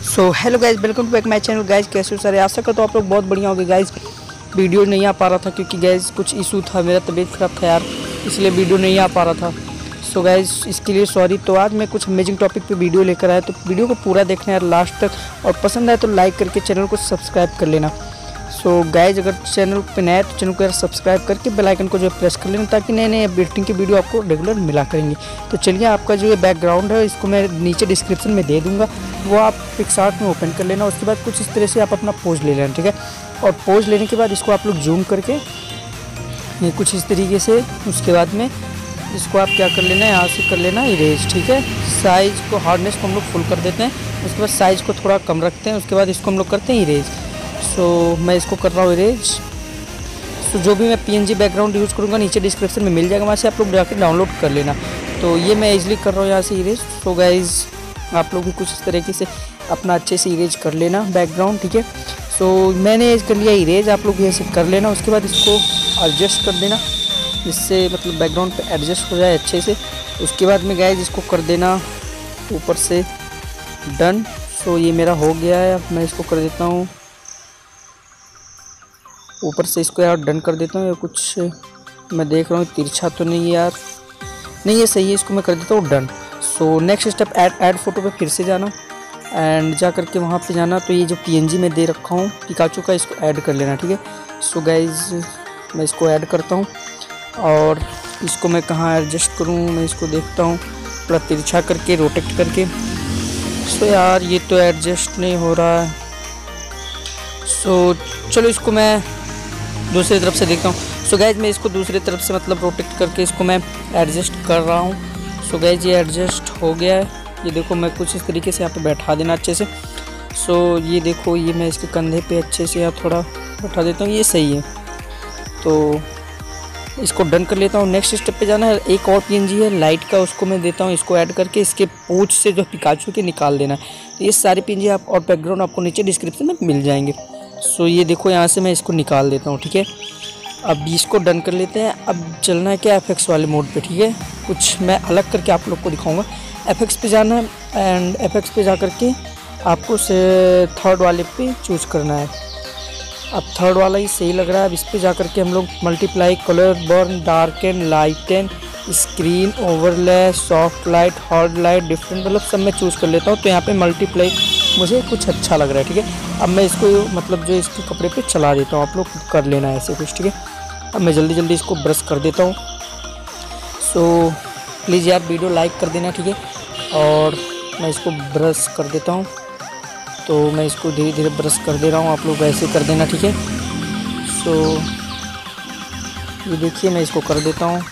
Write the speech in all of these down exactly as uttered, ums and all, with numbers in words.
So hello guys, welcome to back my channel. Guys कैसे हो सारे? आशा करता हूँ आप लोग बहुत बढ़िया होंगे। गाइज वीडियो नहीं आ पा रहा था क्योंकि गाइज कुछ इशू था, मेरा तबीयत ख़राब था यार, इसलिए वीडियो नहीं आ पा रहा था। सो गाइज इसके लिए सॉरी। तो आज मैं कुछ अमेजिंग टॉपिक पे वीडियो लेकर आया, तो वीडियो को पूरा देखना यार लास्ट तक, और पसंद आए तो लाइक करके चैनल को सब्सक्राइब कर लेना। सो गाइज अगर चैनल पे नया है तो चैनल को यार सब्सक्राइब करके बेल आइकन को जो प्रेस कर लेना, ताकि नए नए अपडेटिंग की वीडियो आपको रेगुलर मिला करेंगे। तो चलिए, आपका जो ये बैकग्राउंड है इसको मैं नीचे डिस्क्रिप्शन में दे दूंगा, वो आप पिक्सार्ट में ओपन कर लेना। उसके बाद कुछ इस तरह से आप अपना पोज ले लेना, ठीक है। और पोज लेने के बाद इसको आप लोग जूम करके ये कुछ इस तरीके से, उसके बाद में इसको आप क्या कर लेना है, यहाँ से कर लेना इरेज, ठीक है। साइज़ को, हार्डनेस को हम लोग फुल कर देते हैं, उसके बाद साइज़ को थोड़ा कम रखते हैं, उसके बाद इसको हम लोग करते हैं इरेज। सो so, मैं इसको कर रहा हूँ इरेज। सो so, जो भी मैं पीएनजी बैकग्राउंड यूज़ करूँगा नीचे डिस्क्रिप्शन में मिल जाएगा, वहाँ से आप लोग जाकर डाउनलोड कर लेना। तो ये मैं इजीली कर रहा हूँ यहाँ से इरेज। सो गाइज आप लोग भी कुछ इस तरीके से अपना अच्छे से इरेज कर लेना बैकग्राउंड, ठीक है। सो so, मैंने इस कर लिया इरेज, आप लोग भी ऐसे कर लेना। उसके बाद इसको एडजस्ट कर देना, जिससे मतलब बैकग्राउंड पे एडजस्ट हो जाए अच्छे से। उसके बाद में गाइज इसको कर देना ऊपर से डन। सो so, ये मेरा हो गया है। अब मैं इसको कर देता हूँ ऊपर से, इसको यार डन कर देता हूँ। कुछ मैं देख रहा हूँ तिरछा तो नहीं है यार, नहीं ये सही है, इसको मैं कर देता हूँ done. So next step add add photo पे फिर से जाना, एंड जा करके वहाँ पे जाना। तो ये जो पीएनजी में दे रखा हूँ पिकाचू का, इसको ऐड कर लेना, ठीक है। सो गाइज मैं इसको ऐड करता हूँ, और इसको मैं कहाँ एडजस्ट करूँ, मैं इसको देखता हूँ थोड़ा तिरछा करके, रोटेट करके। सो यार ये तो एडजस्ट नहीं हो रहा है। सो चलो इसको मैं दूसरी तरफ से देखता हूँ। सो गाइज मैं इसको दूसरी तरफ से मतलब रोटेट करके इसको मैं एडजस्ट कर रहा हूँ। सो गाइज ये एडजस्ट हो गया है, ये देखो। मैं कुछ इस तरीके से यहाँ पे बैठा देना अच्छे से। सो ये देखो, ये मैं इसके कंधे पे अच्छे से यहाँ थोड़ा बैठा देता हूँ, ये सही है। तो इसको डन कर लेता हूँ। नेक्स्ट स्टेप पे जाना है। एक और पीएनजी है लाइट का, उसको मैं देता हूँ, इसको ऐड करके इसके पूंछ से जो पिकाचू के निकाल देना है। तो ये सारे पीएनजी आप और बैकग्राउंड आपको नीचे डिस्क्रिप्शन में मिल जाएंगे। सो ये देखो, यहाँ से मैं इसको निकाल देता हूँ, ठीक है। अब इसको डन कर लेते हैं। अब चलना है क्या, एफएक्स वाले मोड पे, ठीक है। कुछ मैं अलग करके आप लोग को दिखाऊंगा। एफएक्स पे जाना है, एंड एफएक्स पे जा करके आपको से थर्ड वाले पे चूज करना है। अब थर्ड वाला ही सही लग रहा है। अब इस पर जा करके हम लोग multiply, colour burn, darken, lighten, screen overlay, soft light, hard light, different, मतलब सब मैं चूज़ कर लेता हूँ। तो यहाँ पे मल्टीप्लाई मुझे कुछ अच्छा लग रहा है, ठीक है। अब मैं इसको मतलब जो इसके कपड़े पे चला देता हूँ, आप लोग कर लेना है ऐसे कुछ, ठीक है। अब मैं जल्दी जल्दी इसको ब्रश कर देता हूँ। सो प्लीज़ यार वीडियो लाइक कर देना, ठीक है। और मैं इसको ब्रश कर देता हूँ, तो मैं इसको धीरे धीरे ब्रश कर दे रहा हूँ, आप लोग ऐसे कर देना, ठीक है। सो ये देखिए मैं इसको कर देता हूँ,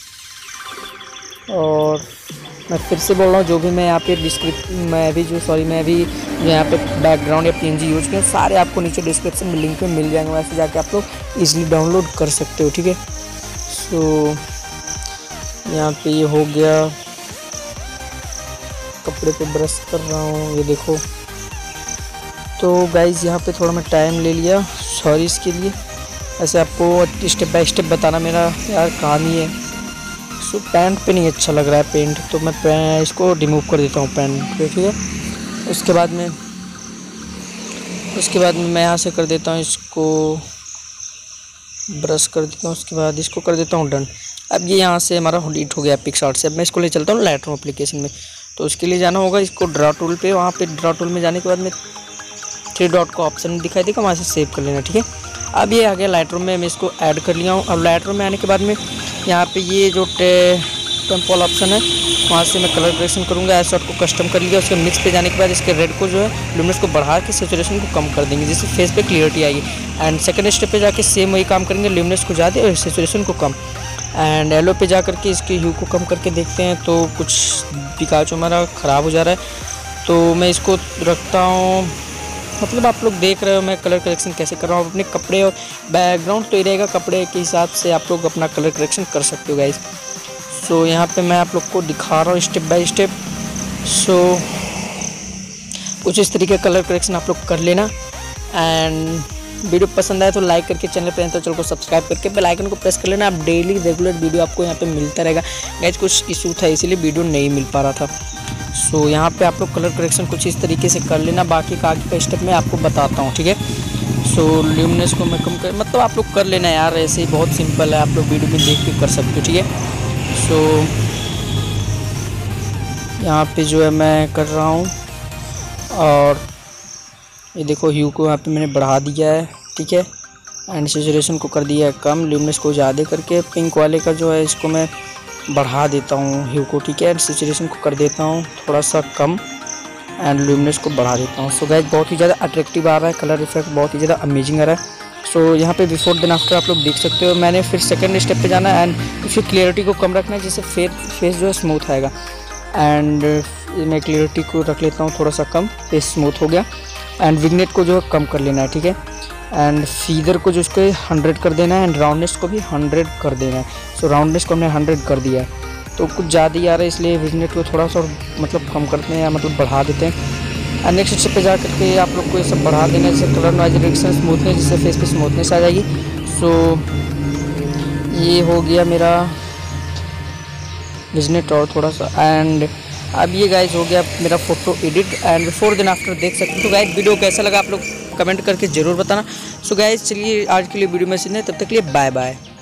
और मैं फिर से बोल रहा हूँ, जो भी मैं यहाँ पे डिस्क्रिप मैं भी जो सॉरी मैं भी जो यहाँ पे बैकग्राउंड या पीएनजी यूज किया, सारे आपको नीचे डिस्क्रिप्शन में लिंक पे मिल जाएंगे, वैसे जाके आप लोग इजीली डाउनलोड कर सकते हो, ठीक है। सो यहाँ पे ये हो गया, कपड़े पे ब्रश कर रहा हूँ, ये देखो। तो गाइज़ यहाँ पे थोड़ा मैं टाइम ले लिया, सॉरी इसके लिए। ऐसे आपको स्टेप बाय स्टेप बताना मेरा यार काम ही है। सो पैंट पे नहीं अच्छा लग रहा है पेंट, तो मैं इसको रिमूव कर देता हूँ पैंट पे, ठीक है। उसके बाद में उसके बाद में मैं यहाँ से कर देता हूँ, इसको ब्रश कर देता हूँ, उसके बाद इसको कर देता हूँ डन। अब ये यहाँ से हमारा डिलीट हो गया पिक्सार्ट से। अब मैं इसको ले चलता हूँ लाइटरूम एप्लीकेशन में। तो उसके लिए जाना होगा इसको ड्रा टूल पे, वहाँ पे ड्रा टूल में जाने के बाद में थ्री डॉट का ऑप्शन दिखाई देगा, वहाँ से सेव कर लेना, ठीक है। अब ये आ गया लाइटरूम में, मैं इसको ऐड कर लिया हूँ। अब लाइटरूम में आने के बाद में यहाँ पे ये जो टेम्पल ऑप्शन है, वहाँ से मैं कलर करेक्शन करूँगा। एस शॉट को कस्टम कर लिया। उसके मिक्स पे जाने के बाद इसके रेड को जो है लुमिनस को बढ़ा के सैचुरेशन को कम कर देंगे, जिससे फेस पे क्लियरिटी आएगी। एंड सेकंड स्टेप पे जाके सेम वही काम करेंगे, लुमिनस को ज़्यादा और सैचुरेशन को कम। एंड येलो पे जा करके इसके ह्यू को कम करके देखते हैं, तो कुछ पिकाचू हमारा ख़राब हो जा रहा है। तो मैं इसको रखता हूँ, मतलब आप लोग देख रहे हो मैं कलर करेक्शन कैसे कर रहा हूँ अपने कपड़े, और बैकग्राउंड तो ही रहेगा, कपड़े के हिसाब से आप लोग अपना कलर करेक्शन कर सकते हो गाइज। सो यहाँ पे मैं आप लोग को दिखा रहा हूँ स्टेप बाय स्टेप। सो कुछ इस तरीके कलर करेक्शन आप लोग कर लेना। एंड वीडियो पसंद आए तो लाइक करके, चैनल पे तो चैनल को सब्सक्राइब करके बेल आइकन को प्रेस कर लेना। आप डेली रेगुलर वीडियो आपको यहाँ पे मिलता रहेगा गाइज। कुछ इशू था इसीलिए वीडियो नहीं मिल पा रहा था। सो so, यहाँ पे आप लोग कलर करेक्शन कुछ इस तरीके से कर लेना, बाकी का आगे का स्टेप मैं आपको बताता हूँ, ठीक है। सो ल्यूमिनेंस को मैं कम कर, मतलब आप लोग कर लेना यार, ऐसे ही बहुत सिंपल है, आप लोग वीडियो में देख के कर सकते हो, ठीक है। सो यहाँ पे जो है मैं कर रहा हूँ, और ये देखो ह्यू को यहाँ पे मैंने बढ़ा दिया है, ठीक है। एंड सैचुरेशन को कर दिया है कम, ल्यूमिनेंस को ज़्यादा करके, पिंक वाले का जो है इसको मैं बढ़ा देता हूँ ह्यू को, ठीक है। एंड सैचुरेशन को कर देता हूँ थोड़ा सा कम, एंड ल्यूमिनेंस को बढ़ा देता हूँ। सो गाइस बहुत ही ज़्यादा अट्रैक्टिव आ रहा है, कलर इफेक्ट बहुत ही ज़्यादा अमेजिंग आ रहा है। सो यहाँ पे बिफोर देन आफ्टर आप लोग देख सकते हो। मैंने फिर सेकंड स्टेप पे जाना है, एंड उसकी क्लियरिटी को कम रखना है, जिससे फेस फेस जो है स्मूथ आएगा। एंड मैं क्लियरिटी को रख लेता हूँ थोड़ा सा कम, फेस स्मूथ हो गया। एंड विग्नेट को जो है कम कर लेना है, ठीक है। एंड फीदर को जो उसको हंड्रेड कर देना है, एंड राउंडनेस को भी हंड्रेड कर देना है। सो राउंडनेस को हमने हंड्रेड कर दिया है, तो कुछ ज़्यादा ही आ रहा है, इसलिए विग्नेट को थोड़ा सा मतलब कम करते हैं या मतलब बढ़ा देते हैं। एंड नेक्स्ट स्टेप पे जा करके आप लोग को ये सब बढ़ा देना है, जैसे कलर नॉइज़ स्मूथनेस, जिससे फेस पे स्मूथनेस आ जाएगी। सो ये हो गया मेरा विग्नेट और थोड़ा सा। एंड अब ये गाइज हो गया मेरा photo edit, and before then after देख सकते हो। तो गाइज वीडियो कैसा लगा आप लोग कमेंट करके ज़रूर बताना। सो गाइज चलिए आज के लिए वीडियो में इतना, तब तक के लिए बाय बाय।